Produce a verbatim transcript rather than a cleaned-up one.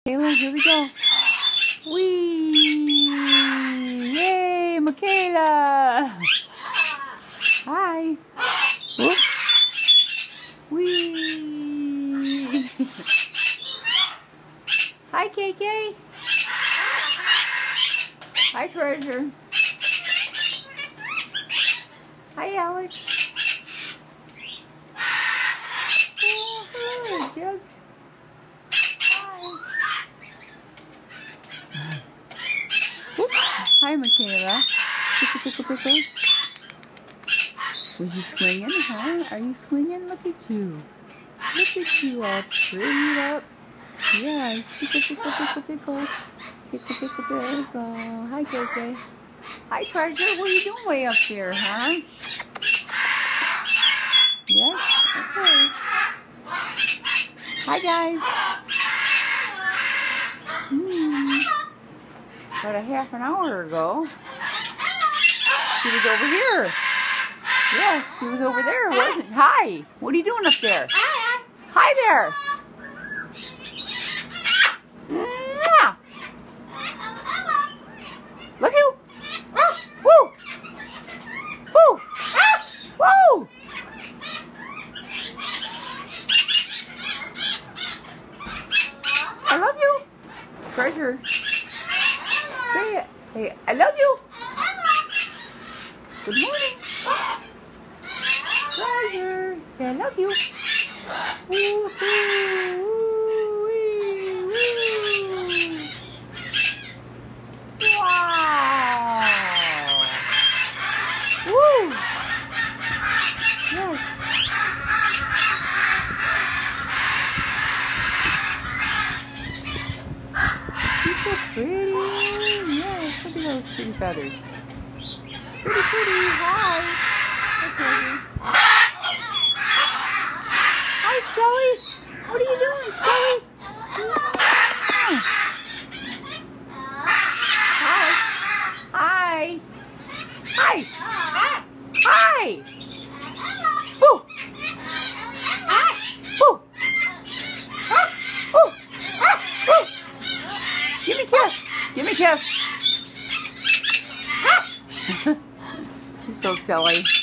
Michaela, here we go. Whee! Yay, Michaela! Hi. Whoop. Whee! Hi, K K. Hi, Treasure. Hi, Alex. Oh, hello, kids. Hi. Whoop. Hi, Michaela. Tickle, tickle, tickle. Was you swinging, huh? Are you swinging? Look at you. Look at you all straightened up. Yes. Tickle, tickle, tickle, tickle. Tickle, tickle, tickle. Hi, K K. Hi, Treasure. What are you doing way up there, huh? Yes? Okay. Hi, guys. Hmm. About a half an hour ago, she was over here. Yes, she was over there, wasn't she? Hi. What are you doing up there? Hi there. Mwah. Look who. Woo. Woo. Woo. I love you. Treasure. Say it. Say it. I love you. Good morning. Treasure. Say I love you. Woo, woo, woo, woo. Wow. Woo. Yes. She's so pretty. Yes, look at those pretty feathers. Pretty, pretty. Hi. Hi, Hi, Scully. What are you doing, Scully? Hi. Hi. Hi. Hi. Woo. Woo. Woo. Woo. Give me a kiss. Give me a kiss. She's so silly.